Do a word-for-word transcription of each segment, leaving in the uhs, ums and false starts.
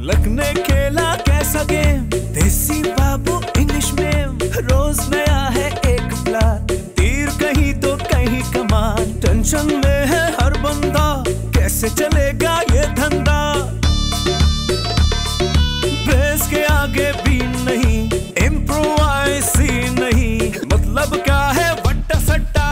Luck ने खेला कैसा गेम, देसी बाबू इंग्लिश में, रोज नया है एक प्लान, तीर कहीं तो कहीं कमान, टेंशन में है हर बंदा, कैसे चलेगा ये धंधा, बेस के आगे भी नहीं, इम्प्रोवाइज ही नहीं, मतलब क्या है वट्टा सट्टा,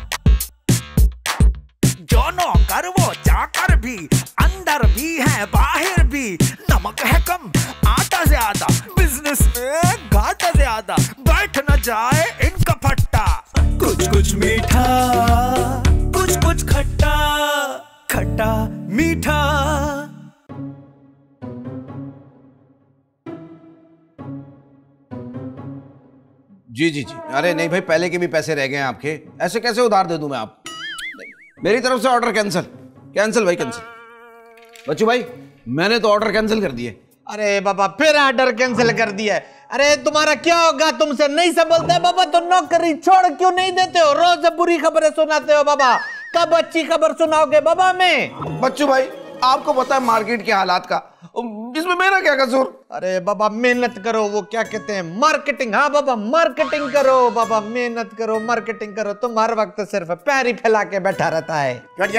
जो नौकर वो चाकर भी, अंदर भी है बाहर भी, नमक है कम आटा ज्यादा, बिजनेस में घाटा ज्यादा, बैठ न जाए इनका फट्टा, कुछ कुछ मीठा कुछ कुछ खट्टा, खट्टा मीठा। जी जी जी, अरे नहीं भाई, पहले के भी पैसे रह गए हैं आपके, ऐसे कैसे उधार दे दूं मैं आप? मेरी तरफ से ऑर्डर कैंसिल, कैंसिल भाई कैंसिल। बच्चू भाई मैंने तो ऑर्डर कैंसिल कर दिए। अरे बाबा फिर ऑर्डर कैंसिल कर दिया है? अरे तुम्हारा क्या होगा, तुमसे नहीं संभलता है बाबा, तो नौकरी छोड़ क्यों नहीं देते हो? रोज बुरी खबरें सुनाते हो बाबा, कब अच्छी खबर सुनाओगे बाबा? में बच्चू भाई आपको पता है मार्केट के हालात का, इसमें मेरा क्या कसूर? अरे बाबा मेहनत करो, वो क्या कहते हैं मार्केटिंग, हाँ बाबा मार्केटिंग करो बाबा, मेहनत करो मार्केटिंग करो, तुम हर वक्त सिर्फ पैर ही फैला के बैठा रहता है।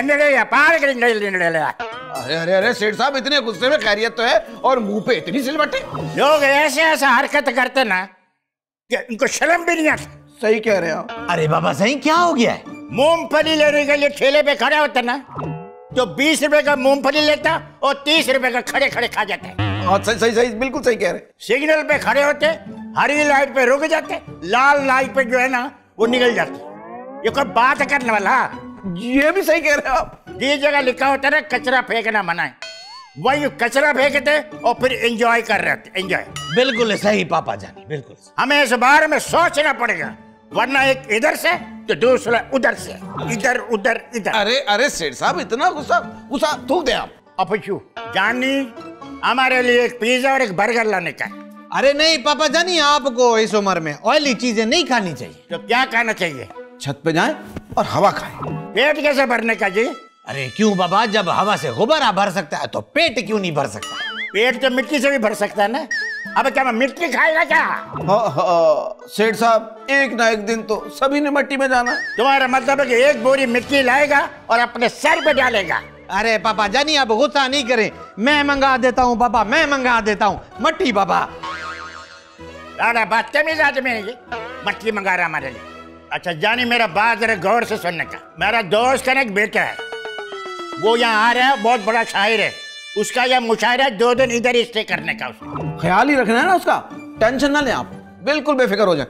अरे अरे अरे सेठ साहब इतने गुस्से में खैरियत तो है और मुंह पे इतनी सिलबट्टे। लोग ऐसे ऐसे हरकत करते ना कि उनको शर्म भी नहीं आती। सही कह रहे हो। अरे बाबा सही क्या हो गया है? मूंगफली लेने के लिए ठेले पे खड़ा होता ना, तो बीस रुपए का मूंगफली लेता और तीस रुपए का खड़े खड़े खा जाता है। हाँ सही सही सही बिल्कुल सही कह रहे। सिग्नल पे खड़े होते, हरी लाइट पे रुक जाते, लाल लाइट पे जो है ना वो निकल जाते। ये कोई बात करने वाला? ये भी सही कह रहे हो आप। जिस जगह लिखा होता है कचरा फेंकना मना है, वही कचरा फेंकते और फिर एंजॉय कर रहे थे। एंजॉय बिल्कुल सही पापा जानी, बिल्कुल। हमें इस बारे में सोचना पड़ेगा, वरना एक इधर से तो दूसरा उधर से, इधर उधर इधर। अरे अरे सेठ साहब इतना गुस्सा गुस्सा थूक दे आप। अपचू जानी हमारे लिए एक पिज्जा और एक बर्गर लाने का। अरे नहीं पापा जानी, आपको इस उम्र में ऑयली चीजें नहीं खानी चाहिए। तो क्या खाना चाहिए? छत पे जाएं और हवा खाएं। पेट कैसे भरने का जी? अरे क्यों बाबा, जब हवा से गुब्बारा भर सकता है तो पेट क्यों नहीं भर सकता? पेट तो मिट्टी से भी भर सकता है ना। अब क्या मैं मिट्टी खाएगा क्या? हाँ हाँ सेठ साहब एक ना एक दिन तो सभी ने मिट्टी में जाना। तुम्हारा मतलब है कि एक बोरी मिट्टी लाएगा और अपने सर पे डालेगा? अरे पापा जानी आप गुस्सा नहीं करें, मैं मंगा देता हूँ पापा, मैं मंगा देता हूँ मट्टी पापा। अरे बदतमीज आदमी है ये, मट्टी मंगा रहा हमारे लिए। अच्छा जानी मेरा बात जरा गौर से सुनने का। मेरा दोस्त का एक बेटा है, वो यहाँ आ रहा है, बहुत बड़ा शायर है, उसका यह मुशायरा दो दिन इधर ही स्टे करने का। उसका ख्याल ही रखना है ना उसका, टेंशन ना लें आप, बिल्कुल बेफिक्र हो जाए।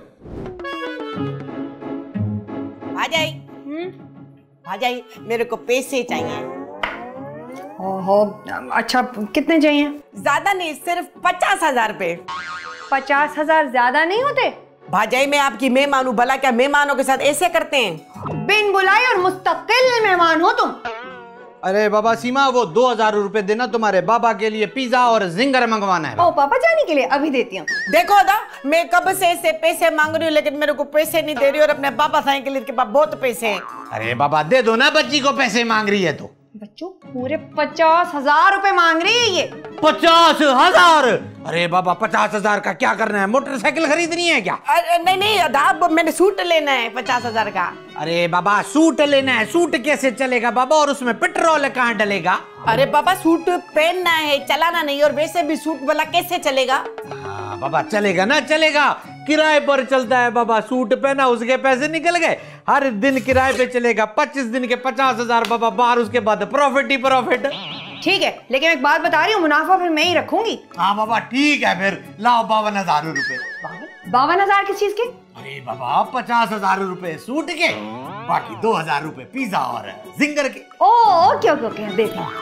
भाजाई, भाजाई मेरे को पैसे चाहिए। ओहो अच्छा कितने चाहिए? ज्यादा नहीं, सिर्फ पचास हजार रुपए। पचास हजार ज्यादा नहीं होते? भाजाई मैं आपकी मेहमान हूँ, भला क्या मेहमानों के साथ ऐसे करते हैं? बिन बुलाए और मुस्तकिल मेहमान हो तुम। अरे बाबा सीमा वो दो हजार रुपए देना, तुम्हारे बाबा के लिए पिज्जा और जिंगर मंगवाना है। ओ पापा जाने के लिए अभी देती हूँ। देखो दा मैं कब से ऐसे पैसे मांग रही हूँ, लेकिन मेरे को पैसे नहीं दे रही, और अपने पापा साईं के लिए के पास बहुत पैसे हैं। अरे बाबा दे दो ना, बच्ची को पैसे मांग रही है तो। बच्चों पूरे पचास हजार रुपए मांग रही है ये। पचास हजार? अरे बाबा पचास हजार का क्या करना है, मोटरसाइकिल खरीदनी है क्या? अरे नहीं नहीं अदा, मैंने सूट लेना है पचास हजार का। अरे बाबा सूट लेना है, सूट कैसे चलेगा बाबा, और उसमें पेट्रोल कहाँ डलेगा? अरे बाबा सूट पहनना है, चलाना नहीं, और वैसे भी सूट वाला कैसे चलेगा? हाँ बाबा चलेगा ना, चलेगा, किराए पर चलता है बाबा, सूट पहना उसके पैसे निकल गए, हर दिन किराए पे चलेगा, पच्चीस दिन के पचास हजार बाबा, बाहर उसके बाद प्रॉफिट ही प्रॉफिट। ठीक है लेकिन एक बात बता रही हूँ, मुनाफा फिर मैं ही रखूंगी। हाँ बाबा ठीक है, फिर लाओ बावन हजार रुपए। बावन हजार किस चीज के? अरे बाबा पचास हजार रुपए सूट के, बाकी दो हजार रुपए पिज्जा और जिंगर के। ओ ओके ओके ओके देती हूँ।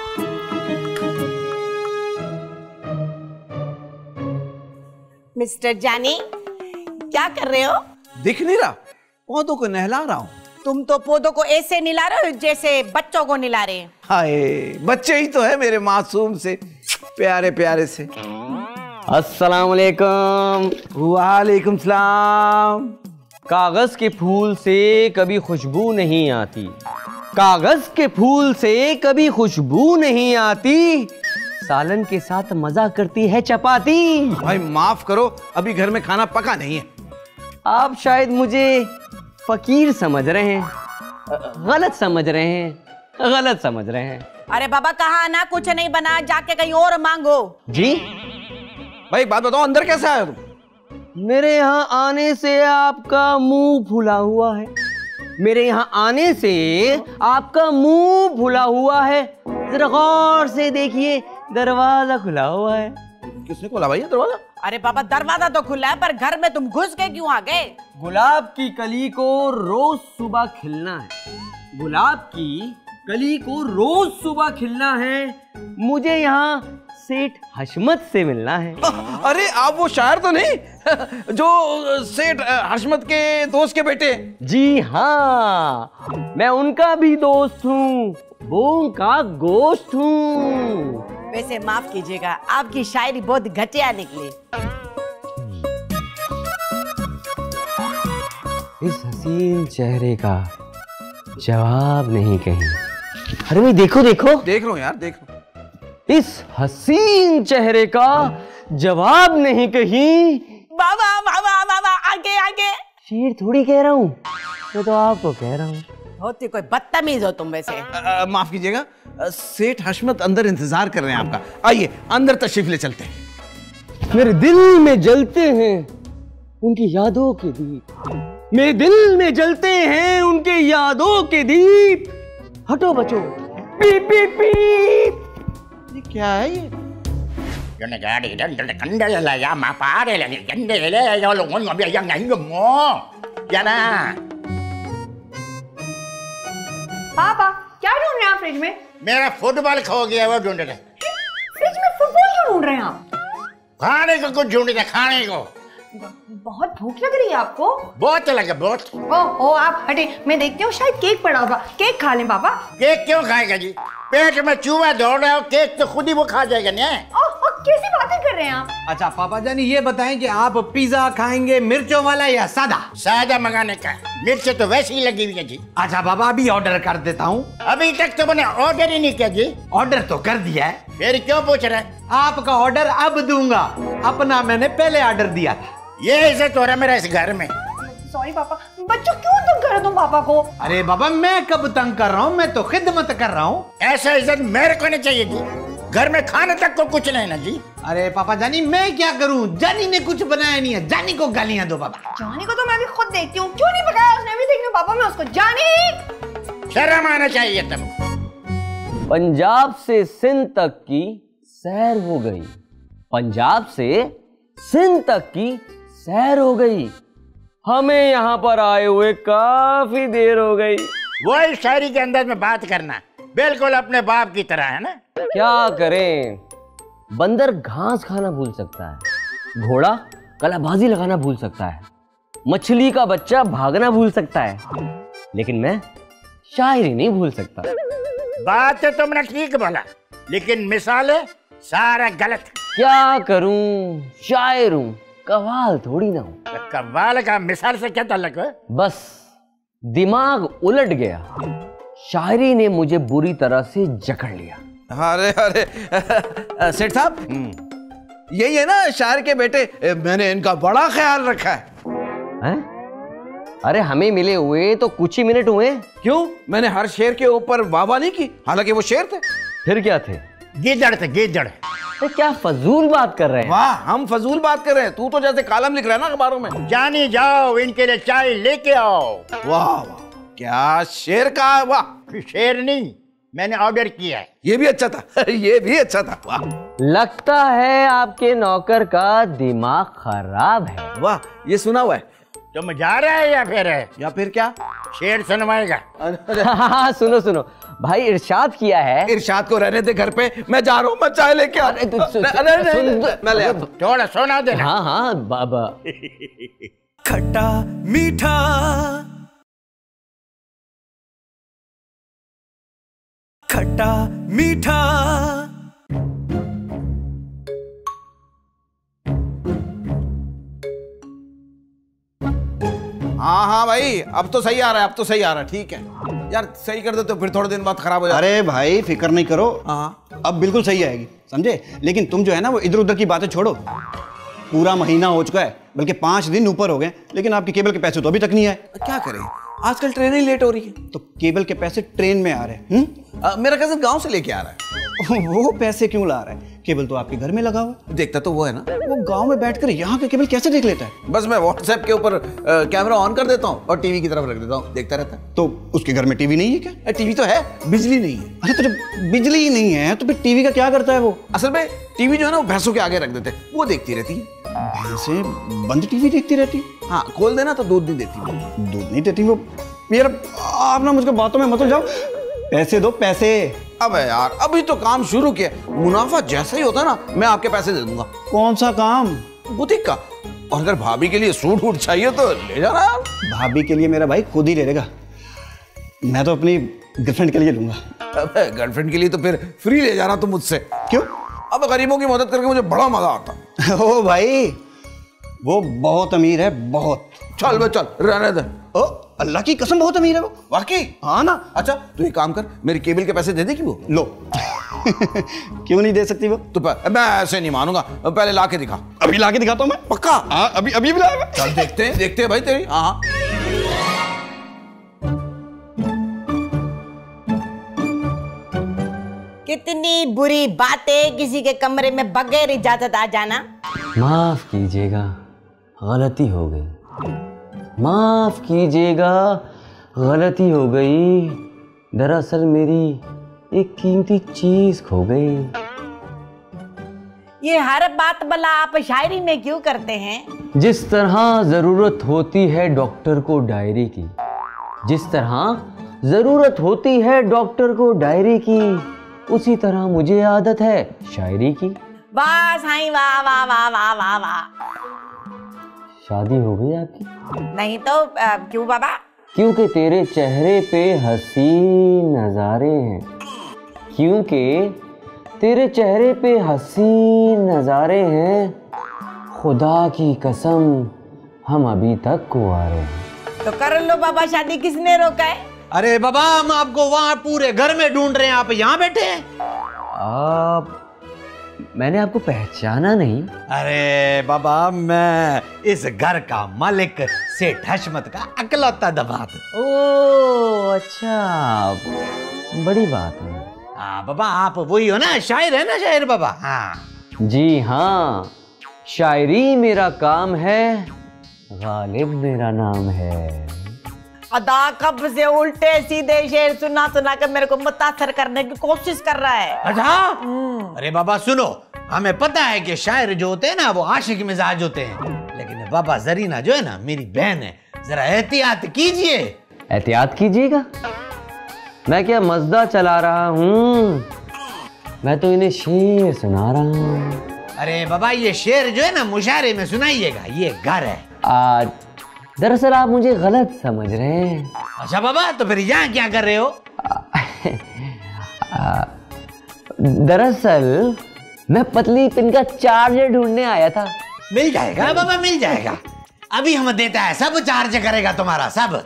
मिस्टर जानी क्या कर रहे हो? दिख नहीं रहा, पौधों को नहला रहा हूँ। तुम तो पौधों को ऐसे निला रहे हो जैसे बच्चों को निला रहे हैं। हाय बच्चे ही तो है मेरे मासूम से प्यारे प्यारे से। अस्सलाम वालेकुम। वालेकुम सलाम। कागज के फूल से कभी खुशबू नहीं आती, कागज के फूल से कभी खुशबू नहीं आती, सालन के साथ मजा करती है चपाती। भाई माफ करो, अभी घर में खाना पका नहीं है। आप शायद मुझे फकीर समझ रहे हैं, गलत समझ रहे हैं, गलत समझ रहे हैं। अरे बाबा कहा ना कुछ नहीं बना, जाके कहीं और मांगो। जी भाई एक बात बताओ, अंदर कैसे आया तुम? मेरे यहाँ आने से आपका मुंह फुला हुआ है, मेरे यहाँ आने से आपका मुंह फुला हुआ है। जरा गौर से देखिए, दरवाजा खुला हुआ है। किसने खोला भाई दरवाजा? अरे बाबा दरवाजा तो खुला है, पर घर में तुम घुस के क्यों आ गए? गुलाब की कली को रोज सुबह खिलना है, गुलाब की कली को रोज सुबह खिलना है। मुझे यहाँ सेठ हशमत से मिलना है। अरे आप वो शायर तो नहीं जो सेठ हशमत के दोस्त के बेटे? जी हाँ, मैं उनका भी दोस्त हूँ, वो उनका गोश्त हूँ। वैसे माफ कीजिएगा, आपकी शायरी बहुत घटिया निकली। इस हसीन चेहरे का जवाब नहीं कहीं। अरे भाई देखो देखो, देख रहा हूँ यार, देख रहा हूँ। इस हसीन चेहरे का जवाब नहीं कहीं। बाबा बाबा बाबा आगे आगे। शेर थोड़ी कह रहा हूँ, मैं तो आपको कह रहा हूँ। होती कोई बदतमीज हो तुम वैसे। अ, अ, माफ कीजिएगा, अ, सेठ हशमत अंदर इंतजार कर रहे हैं आपका। आइए अंदर तशरीफ ले चलते हैं। मेरे दिल में जलते हैं उनकी यादों के दीप, मेरे दिल में जलते हैं उनके यादों के दीप। हटो बचो, पीप पीप पीप। ये क्या है ये? Jangan jadi dan dan kanda lah ya mapa deh lah kanda deh ya lo ngon ngobi yang ngai ngemo ya ना। पापा क्या ढूंढ रहे हैं आप फ्रिज में? मेरा फुटबॉल खो गया वो ढूंढ रहे। फ्रिज में फुटबॉल क्यों ढूंढ रहे हैं आप? खाने को कुछ ढूंढ रहे, खाने को। बहुत भूख लग रही है आपको? बहुत लगा बहुत। ओ ओ आप हटे, मैं देखती हूँ शायद केक पड़ा होगा, केक खा लें पापा। केक क्यों खाएगा जी? पेट में चूहा दौड़ रहा है, केक तो खुद ही वो खा जाएगा ना। ओ, ओ कैसी बातें कर रहे हैं आप? अच्छा पापा जानी ये बताएं कि आप पिज्जा खाएंगे मिर्चों वाला या सादा? सादा मंगाने का, मिर्च तो वैसे ही लगी हुई है जी। अच्छा पापा अभी ऑर्डर कर देता हूँ। अभी तक तो मैंने ऑर्डर ही नहीं किया जी। ऑर्डर तो कर दिया है, फिर क्यों पूछ रहे? आपका ऑर्डर अब दूंगा, अपना मैंने पहले ऑर्डर दिया था। ये इज्जत हो रहा मेरा इस घर में। सॉरी पापा, बच्चों क्यों तुम कर रहे हो तुम पापा को? अरे बाबा मैं कब तंग कर रहा हूँ, मैं तो खिदमत कर रहा हूँ। ऐसा इज्जत मेरे को नहीं चाहिए जी। घर में खाने तक को कुछ नहीं ना जी। अरे पापा जानी मैं क्या करूँ, जानी ने कुछ बनाया नहीं है, जानी को गालियाँ दो पापा। जानी को तो मैं भी खुद देखती हूँ, क्यों नहीं पकाया उसने? अभी देखना पापा मैं उसको। जानी शर्म आना चाहिए तुम। पंजाब से सिंध तक की सैर हो गई, पंजाब से सिंध तक की सैर हो गई, हमें यहाँ पर आए हुए काफी देर हो गई। वही शायरी के अंदर में बात करना बिल्कुल अपने बाप की तरह है ना। क्या करें, बंदर घास खाना भूल सकता है, घोड़ा कलाबाजी लगाना भूल सकता है, मछली का बच्चा भागना भूल सकता है, लेकिन मैं शायरी नहीं भूल सकता। बात तो तुमने ठीक बोला, लेकिन मिसालें सारा गलत। क्या करूं, शायर हूं, कव्वाल थोड़ी ना हूं। कव्वाल का मिसाल से क्या ताल्लुक है? बस दिमाग उलट गया, शायरी ने मुझे बुरी तरह से जकड़ लिया। अरे अरे सेठ साहब, यही है ना शायर के बेटे, मैंने इनका बड़ा ख्याल रखा है। हैं? अरे हमें मिले हुए तो कुछ ही मिनट हुए। क्यों? मैंने हर शेर के ऊपर वाह वाह नहीं की, हालांकि वो शेर थे। फिर क्या थे? गीदड़ थे गीदड़। तो क्या फजूल बात कर रहे हैं? वाह, हम फजूल बात कर रहे हैं, तू तो जैसे कालम लिख रहा है ना अखबारों में। जानी जाओ इनके लिए चाय लेके आओ। वाह वाह, क्या शेर का, वाह। शेर नहीं, मैंने ऑर्डर किया है। ये भी अच्छा था, ये भी अच्छा था, वाह। लगता है आपके नौकर का दिमाग खराब है। वाह, ये सुना हुआ है। तुम जा रहे हैं या फिर है? या फिर क्या? शेर सुनवाएगा। हाँ सुनो सुनो भाई, इरशाद किया है। इरशाद को रहने दे घर पे, मैं जा रहा हूँ, मैं चाय लेके आ। अरे तू- नहीं, नहीं, नहीं, नहीं, मैं ले आता हूँ। थोड़ा सोना देना। हाँ हाँ बाबा। खट्टा मीठा खट्टा मीठा हाँ हाँ भाई, अब तो सही आ रहा है, अब तो सही आ रहा है, ठीक है। यार सही कर दे तो फिर थोड़े दिन बाद खराब हो जाए। अरे भाई फिक्र नहीं करो, हाँ अब बिल्कुल सही आएगी, समझे। लेकिन तुम जो है ना वो इधर उधर की बातें छोड़ो। पूरा महीना हो चुका है, बल्कि पांच दिन ऊपर हो गए, लेकिन आपके केबल के पैसे तो अभी तक नहीं आए। क्या करें, आजकल ट्रेनें लेट हो रही है। तो केबल के पैसे ट्रेन में आ रहे हैं। हम्म? मेरा कजन गांव से लेके आ रहा है। वो पैसे क्यों ला रहा है? केबल तो आपके घर में लगा हुआ। देखता तो वो है ना। वो गांव में बैठकर यहाँ के केबल कैसे देख लेता है? बस मैं व्हाट्सएप के ऊपर कैमरा ऑन कर देता हूँ और टीवी की तरफ रख देता हूँ, देखता रहता है। तो उसके घर में टीवी नहीं है क्या? टीवी तो है, बिजली नहीं है। अरे तो जब बिजली ही नहीं है तो फिर टीवी का क्या करता है वो? असल में टीवी जो है ना वो भैंसों के आगे रख देते हैं, वो देखती रहती है। भैंसें बंद टीवी देखती रहती है? हाँ, खोल देना तो दूध नहीं देती वो। दूध नहीं देती वो? यार आप ना मुझको बातों में मत जाओ, पैसे दो पैसे। अब यार अभी तो काम शुरू किया, मुनाफा जैसा ही होता ना मैं आपके पैसे दे दूंगा। कौन सा काम? बुटीक का। और अगर भाभी के लिए सूट वूट चाहिए तो ले जाना यार। भाभी के लिए मेरा भाई खुद ही ले लेगा, मैं तो अपनी गर्लफ्रेंड के लिए लूंगा। गर्लफ्रेंड के लिए तो फिर फ्री ले जाना तुम मुझसे। क्यों? अब गरीबों की मदद करके मुझे बड़ा मजा आता। ओ भाई वो बहुत अमीर है, बहुत। चल बे चल, रहने दे। ओ अल्लाह की कसम बहुत अमीर है वो। वाकई? हाँ ना। अच्छा तू एक काम कर, मेरी केबल के पैसे दे देगी वो। लो क्यों नहीं दे सकती वो? तो मैं ऐसे नहीं मानूंगा, पहले ला के दिखा। अभी ला के दिखाता हूँ मैं, पक्का? हाँ अभी अभी भी लाया। चल देखते हैं देखते हैं भाई तेरी। हाँ कितनी बुरी बातें, किसी के कमरे में बगैर इजाजत आ जाना। माफ कीजिएगा, गलती हो गई। माफ कीजिएगा, गलती हो गई। दरअसल मेरी एक कीमती चीज खो गई। ये हर बात भला आप शायरी में क्यों करते हैं? जिस तरह जरूरत होती है डॉक्टर को डायरी की, जिस तरह जरूरत होती है डॉक्टर को डायरी की, उसी तरह मुझे आदत है शायरी की। वाह साईं वाह वाह वाह वाह वाह वाह। शादी हो गई आपकी? नहीं तो आ, क्यों बाबा? क्योंकि तेरे चेहरे पे हसीन नजारे हैं, क्योंकि तेरे चेहरे पे हसीन नजारे हैं। खुदा की कसम हम अभी तक कुंवारे हैं। तो कर लो बाबा शादी, किसने रोका है? अरे बाबा हम आपको वहां पूरे घर में ढूंढ रहे हैं, आप यहाँ बैठे हैं। आप, मैंने आपको पहचाना नहीं। अरे बाबा मैं इस घर का मालिक सेठ हशमत का अकलौता दमाद। ओह अच्छा, बड़ी बात है। हाँ बाबा आप वही हो ना, शायर है ना शायर बाबा? हाँ जी हाँ, शायरी मेरा काम है, गालिब मेरा नाम है। अदा कब से उल्टे सीधे शेर सुना सुना कर मेरे को मुतासर करने की कोशिश कर रहा है। अच्छा अरे बाबा सुनो, हमें पता है कि शायर जो होते हैं ना वो आशिक मिजाज होते हैं, लेकिन बाबा जरीना जो है ना मेरी बहन है, जरा एहतियात कीजिए। एहतियात कीजिएगा? मैं क्या मजदा चला रहा हूँ, मैं तो इन्हें शेर सुना रहा हूँ। अरे बाबा ये शेर जो है ना मुशायरे में सुनाइएगा, ये घर है। आज दरअसल आप मुझे गलत समझ रहे हैं। अच्छा बाबा तो फिर यहाँ क्या कर रहे हो? दरअसल मैं पतली पिन का चार्जर ढूंढने आया था। मिल जाएगा बाबा मिल जाएगा, अभी हम देता है, सब चार्ज करेगा तुम्हारा सब।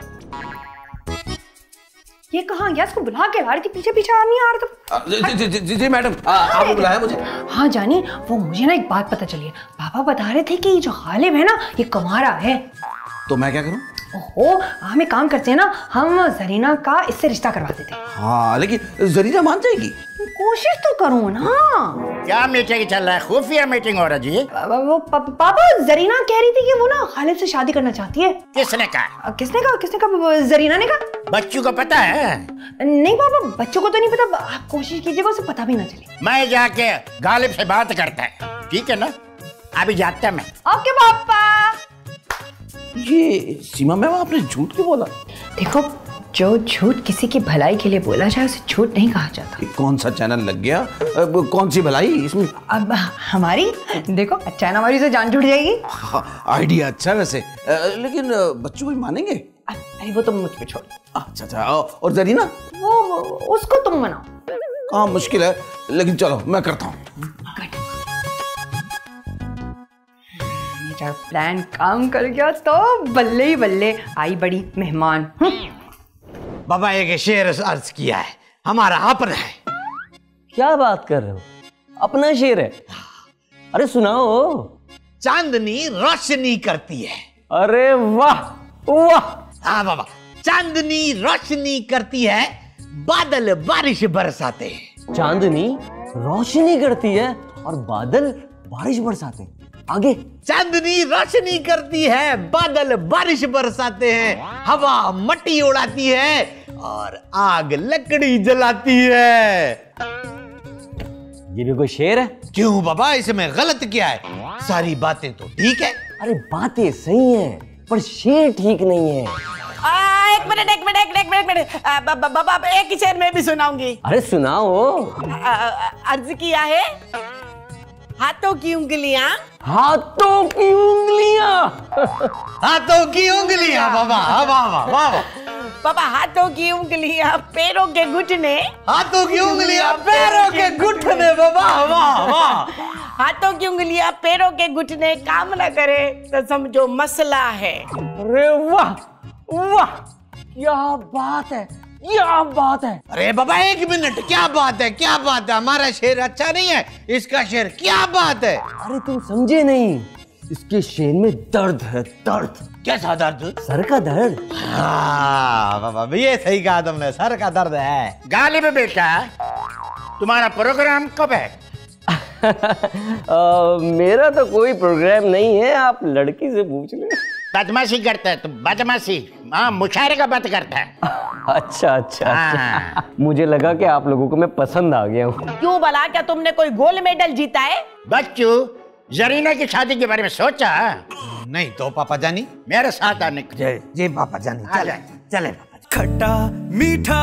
ये कहाँ गया? इसको बुला के ला रही थी, पीछे पीछे आ नहीं आ रहा था। जी जी जी जी मैडम, आपने बुलाया मुझे? हाँ जानी, वो मुझे ना एक बात पता चली है। पापा बता रहे थे कि ये जो गालिब है ना ये कमारा है। तो मैं क्या करूं? ओहो, हम एक काम करते हैं ना, हम जरीना का इससे रिश्ता करवा देते हैं। हाँ लेकिन जरीना मान जाएगी? कोशिश तो करूँ ना। क्या मीटिंग चल रहा है? खुफिया मीटिंग हो रही है? वो पापा जरीना कह रही थी कि वो ना गालिब से शादी करना चाहती है। किसने कहा? किसने कहा? किसने कहा? जरीना ने कहा। बच्चों को पता है? नहीं पापा, बच्चों को तो नहीं पता, आप कोशिश कीजिएगा उसे पता भी ना चले। मैं जाके गालिब से बात करता है, ठीक है ना? अभी जाता मैं। ओके पापा। ये सीमा मैम आपने झूठ क्यों बोला? देखो, जो झूठ किसी की भलाई के लिए बोला जाए उसे झूठ नहीं कहा जाता। कौन सा चैनल लग गया? अब कौन सी भलाई इसमें? अब हमारी देखो, चैनल हमारी से जान छूट जाएगी। हाँ, आइडिया अच्छा वैसे, लेकिन बच्चों को मानेंगे? अरे वो तुम मुझ पे छोड़। अच्छा अच्छा, और जरीना? वो, वो उसको तुम मनाओ। हाँ मुश्किल है, लेकिन चलो मैं करता हूँ। जब प्लान काम कर गया तो बल्ले ही बल्ले आई बड़ी मेहमान। बाबा एक शेर अर्ज किया है, हमारा अपना है। क्या बात कर रहे हो? अपना शेर है? अरे सुनाओ। चांदनी रोशनी करती है। अरे वाह वाह। हाँ बाबा, चांदनी रोशनी करती है, बादल बारिश बरसाते हैं। चांदनी रोशनी करती है और बादल बारिश बरसाते हैं। आगे। चांदनी रोशनी करती है, बादल बारिश बरसाते हैं, हवा मट्टी उड़ाती है और आग लकड़ी जलाती है। ये भी कोई शेर है? क्यों बाबा, इसमें गलत क्या है? सारी बातें तो ठीक है। अरे बातें सही हैं, पर शेर ठीक नहीं है। आ, एक मिनट एक मिनट एक मिनट एक मिनट आ, ब- ब- बाबा एक ही शेर में भी सुनाऊंगी। अरे सुनाओ। आ, आ, अर्ज किया है, हाथों की उंगलियां। हाथों की उंगलियां। हाथों की उंगलियां बाबा, वाह वाह वाह। बाबा हाथों की उंगलियां, पैरों के घुटने। हाथों की उंगलियां, पैरों के घुटने बाबा, वाह वाह। हाथों की उंगलियां, पैरों के घुटने काम न करे तो समझो मसला है। अरे वाह वाह, क्या बात है, क्या बात है। अरे बाबा एक मिनट, क्या बात है, क्या बात है? हमारा शेर अच्छा नहीं है, इसका शेर क्या बात है? अरे तुम समझे नहीं, इसके शेर में दर्द है, दर्द। कैसा दर्द? सर का दर्द। हाँ बाबा, ये सही कहा तुमने, सर का दर्द है। गालिब बेटा, तुम्हारा प्रोग्राम कब है? आ, मेरा तो कोई प्रोग्राम नहीं है, आप लड़की से पूछ ले। बदमाशी करता है तुम, बदमाशी। हाँ, मुशायरे का बात करता है। अच्छा अच्छा अच्छा, मुझे लगा कि आप लोगों को मैं पसंद आ गया हूँ। क्यों भला, क्या तुमने कोई गोल्ड मेडल जीता है? बच्चू, जरीना की शादी के बारे में सोचा? नहीं तो पापा जानी मेरे साथ आने को। जय जय पापा जानी, चले चले पापा जानी। खट्टा मीठा,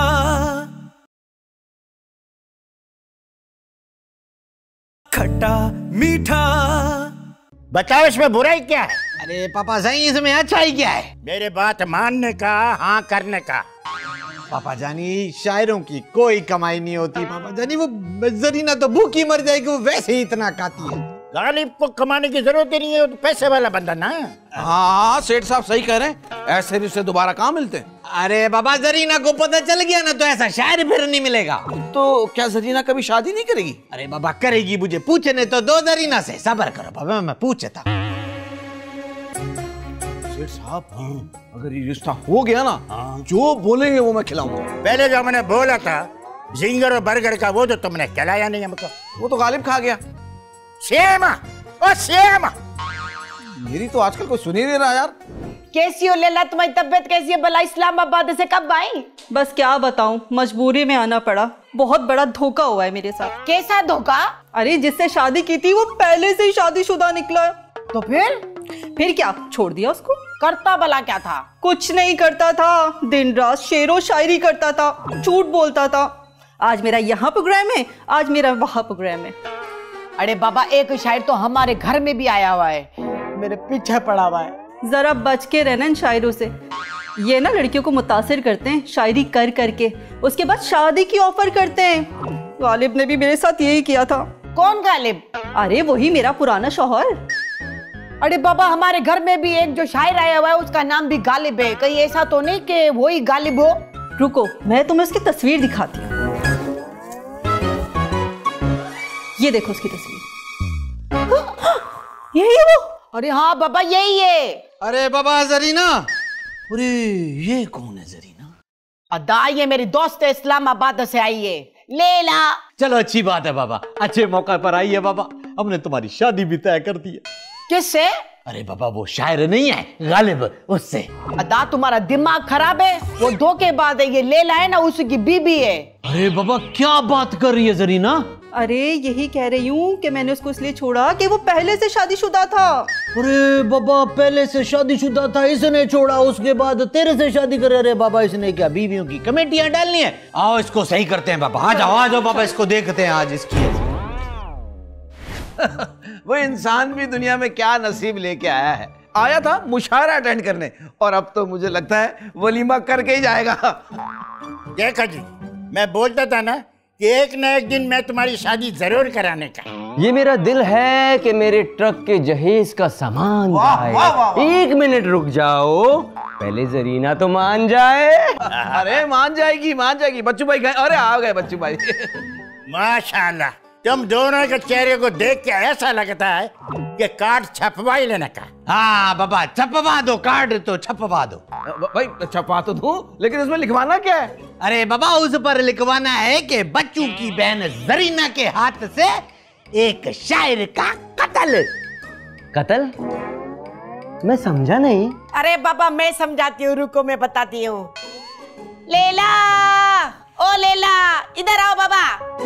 खट्टा मीठा। बताओ इसमें बुराई क्या है? अरे पापा सही, इसमें अच्छा ही क्या है? मेरे बात मानने का, हाँ करने का। पापा जानी, शायरों की कोई कमाई नहीं होती पापा जानी। वो जरीना तो भूखी मर जाएगी, वो वैसे ही इतना खाती है। गालिब को कमाने की जरूरत ही नहीं है, वो तो पैसे वाला बंदा ना। हाँ सेठ साहब सही कह रहे हैं, ऐसे रिश्ते दोबारा कहाँ मिलते हैं। अरे बाबा, जरीना को पता चल गया ना तो ऐसा शायर फिर नहीं मिलेगा। तो क्या जरीना कभी शादी नहीं करेगी? अरे बाबा करेगी, मुझे पूछने तो दो जरीना से, सब्र करो बाबा, मैं पूछता। सेठ साहब, अगर ये रिश्ता हो गया ना, जो बोलेंगे वो मैं खिलाऊंगा। पहले जो मैंने बोला था जिंगर और बर्गर का, वो तो तुमने खिलाया नहीं हमको। वो तो गालिब खा गया। श्यामा, ओ श्यामा। मेरी तो आजकल कोई सुन ही नहीं रहा यार। कैसी हो लैला, तुम्हारी तबीयत कैसी है भला? इस्लामाबाद से कब आई? बस क्या बताऊं, मजबूरी में आना पड़ा। बहुत बड़ा धोखा हुआ है मेरे साथ। कैसा धोखा? अरे जिससे शादी की थी वो पहले से ही शादीशुदा निकला। तो फिर फिर क्या, छोड़ दिया उसको। करता भला क्या था? कुछ नहीं करता था, दिन रात शेरो शायरी करता था, झूठ बोलता था। आज मेरा यहाँ प्रोग्राम है, आज मेरा वहाँ प्रोग्राम है। अरे बाबा, एक शायर तो हमारे घर में भी आया हुआ है, मेरे पीछे पड़ा हुआ है। जरा बच के रहना इन शायरों से। ये ना लड़कियों को मुतासिर करते हैं शायरी कर करके, उसके बाद शादी की ऑफर करते हैं। गालिब ने भी मेरे साथ यही किया था। कौन गालिब? अरे वही मेरा पुराना शौहर। अरे बाबा, हमारे घर में भी एक जो शायर आया हुआ है, उसका नाम भी गालिब है। कहीं ऐसा तो नहीं कि वही गालिब हो? रुको, मैं तुम्हें उसकी तस्वीर दिखाती हूँ। ये देखो उसकी तस्वीर। यही है वो। अरे हाँ बाबा, यही है। अरे बाबा जरीना, अरे ये कौन है जरीना? अदा, ये मेरी दोस्त है, इस्लामाबाद से आई है, लैला। चलो अच्छी बात है बाबा, अच्छे मौका पर आई है बाबा। हमने तुम्हारी शादी भी तय कर दी है। किससे? अरे बाबा, वो शायर नहीं है गालिब, उससे। अदा, तुम्हारा दिमाग खराब है, वो धोखेबाज है। ये लैला है ना, उसकी बीबी है। अरे बाबा क्या बात कर रही है जरीना? अरे यही कह रही हूँ कि मैंने उसको इसलिए छोड़ा कि वो पहले से शादीशुदा था। अरे बाबा, पहले से शादीशुदा था, इसने छोड़ा, उसके बाद तेरे से शादी करे। अरे बाबा, इसने क्या बीवियों की कमेटियां डालनी है? आओ इसको सही करते हैं बाबा। आ जाओ आ जाओ बाबा, इसको देखते हैं आज इसकी। वो इंसान भी दुनिया में क्या नसीब लेके आया है। आया था मुशायरा अटेंड करने, और अब तो मुझे लगता है वलीमा करके ही जाएगा। देखो जी, मैं बोलता था ना कि एक न एक दिन मैं तुम्हारी शादी जरूर कराने का। ये मेरा दिल है कि मेरे ट्रक के जहेज का सामान वाह, आए। वाह, वाह, वाह। एक मिनट रुक जाओ, पहले जरीना तो मान जाए। अरे मान जाएगी मान जाएगी। बच्चू भाई गए, अरे आ गए बच्चू भाई। माशाल्लाह, तुम दोनों के चेहरे को देख के ऐसा लगता है कि कार्ड छपवा ही लेने का। हाँ बाबा, छपवा दो कार्ड, तो छपवा दो भाई। छपवा तो दूं, लेकिन इसमें लिखवाना क्या है? अरे बाबा, उस पर लिखवाना है कि बच्चू की बहन जरीना के हाथ से एक शायर का कत्ल। कत्ल? मैं समझा नहीं। अरे बाबा मैं समझाती हूँ, रुको मैं बताती हूँ। लेला, ओ लेला, इधर आओ बाबा।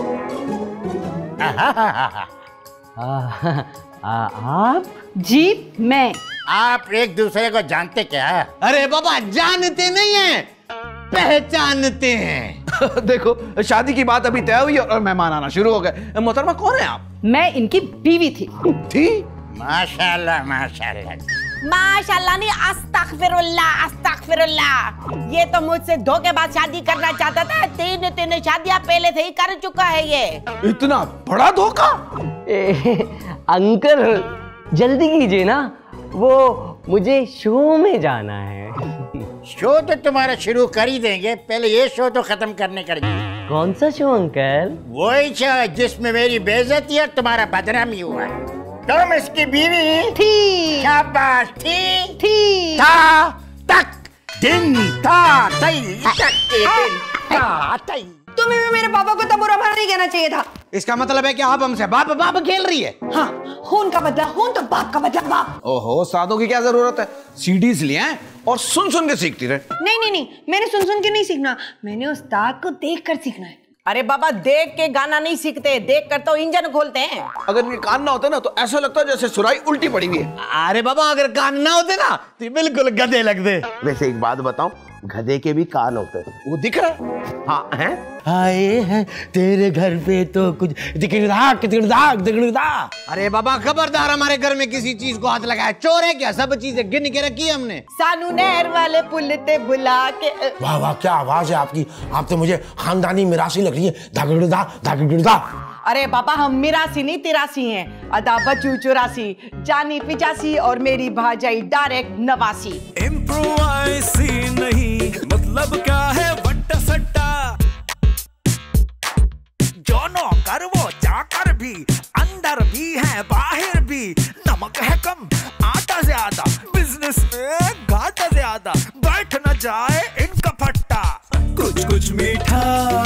आ, आ, आप? जी मैं। आप एक दूसरे को जानते क्या? अरे बाबा, जानते नहीं है, पहचानते हैं। देखो शादी की बात अभी तय हुई और मेहमान आना शुरू हो गए। मोहतरमा कौन है आप? मैं इनकी बीवी थी। थी? माशाल्लाह माशाल्लाह। माशाल्लाह नहीं, अस्तगफिरुल्लाह अस्तगफिरुल्लाह। ये तो मुझसे धोखेबाज शादी करना चाहता था। तीन तीन शादियां पहले से ही कर चुका है ये। इतना बड़ा धोखा? ए, अंकल जल्दी कीजिए ना, वो मुझे शो में जाना है। शो तो तुम्हारा शुरू कर ही देंगे, पहले ये शो तो खत्म करने कर। कौन सा शो अंकल? वही शो जिसमें मेरी बेइज्जती और तुम्हारा बदनामी हुआ। तुम इसकी बीवी थी। शाबाश, थी थी। था तक दिन था तई तक के दिन था तई। तुम्हें भी मेरे पापा को तब बुरा भला नहीं कहना चाहिए था। इसका मतलब है कि आप हमसे बाप बाप खेल रही है। हाँ, खून का बदला खून तो बाप का बदला बाप। ओहो, सादों की क्या जरूरत है? सीडीज लिए हैं और सुन सुन के सीखती रहे। नहीं नहीं नहीं, मैंने सुन सुन के नहीं सीखना, मैंने उस्ताद को देख कर सीखना है। अरे बाबा, देख के गाना नहीं सीखते, देख कर तो इंजन खोलते हैं। अगर ये कान ना होते ना तो ऐसा लगता है जैसे सुराई उल्टी पड़ी हुई है। अरे बाबा, अगर कान ना होते ना तो बिल्कुल गधे लगते। वैसे एक बात बताऊं, गधे के भी कान होते हैं। वो दिख रहा है? हाँ है। आए हैं तेरे घर पे तो कुछ दिखड़ाक दिखड़ाक दिखड़ाक। अरे बाबा खबरदार, हमारे घर में किसी चीज को हाथ लगाया। चोर है क्या? सब चीजें गिन के रखी है हमने। सानू नहर वाले पुल ते बुला के। वाह वाह, क्या आवाज है आपकी। आप तो मुझे खानदानी मिरासी लग रही है। धागड़दा धागड़दा। अरे बाबा, हम मिरासी नहीं तिरासी हैं। अदा बचू चौरासी, जानी पिचासी और मेरी भाजाई डायरेक्ट नवासी। इम्प्रोवाइसी नहीं, मतलब क्या है वट्टा सट्टा। जो नौकर वो चाकर भी, अंदर भी है बाहर भी। नमक है कम आटा ज्यादा, बिजनेस में घाटा ज्यादा। बैठ न जाए इनका फट्टा, कुछ कुछ मीठा